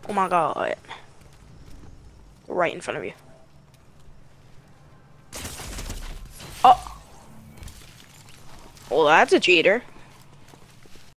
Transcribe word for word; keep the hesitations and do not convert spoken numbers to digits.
Oh my god. Right in front of you. Oh. Well, that's a cheater.